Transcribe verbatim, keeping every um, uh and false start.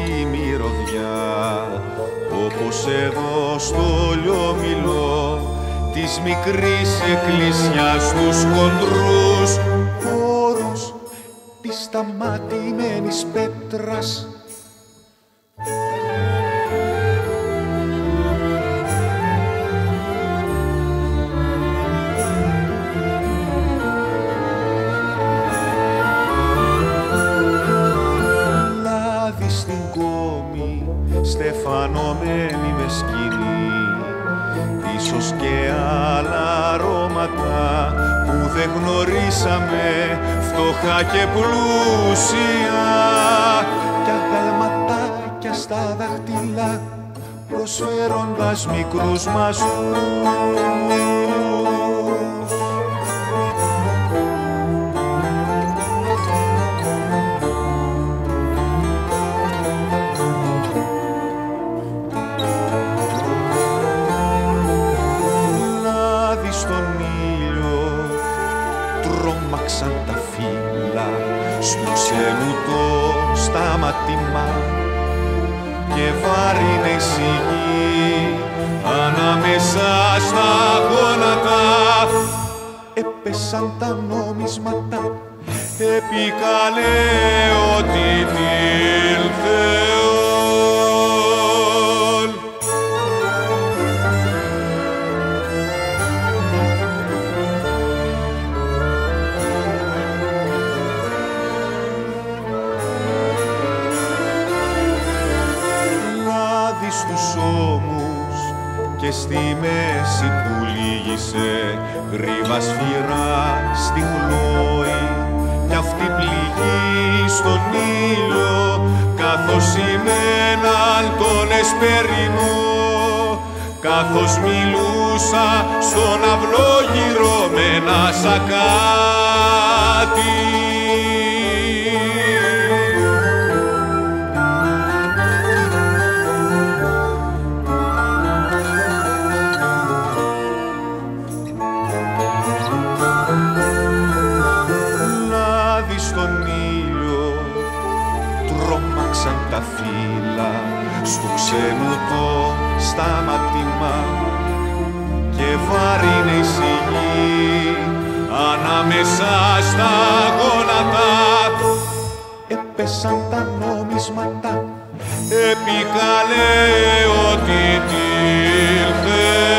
η μυρωδιά, όπως εδώ στο Λιομιλό της μικρής εκκλησιάς τους χοντρούς χώρους της σταματημένης πέτρας. Λάδι στην κόμη, στεφανωμένη με σκηνή, ίσως και άλλα αρώματα που δεν γνωρίσαμε, φτωχά και πλούσια, κι αγαλματάκια στα δάχτυλα προσφέροντας μικρούς μαζούς. Τρόμαξαν τα φύλλα στο ξένου το σταματήμα και βάρινε η σιγή ανάμεσα στα γόνατα. Έπεσαν τα νομίσματα επικαλέωτη την Θεόν. Στους ώμους και στη μέση του λύγησε γρήβα σφυρά στη χλόη, κι αυτή πληγή στον ήλιο καθώς σημαίναν τον εσπερινό, καθώς μιλούσα στον αυλόγυρο με ένα σακάτι. Στον ήλιο τρόμαξαν τα φύλλα στο ξένου το σταματήμα και βάρινε η σιγή ανάμεσα στα γόνατα. Έπεσαν τα νομίσματα επικαλέωτη την Θεόν.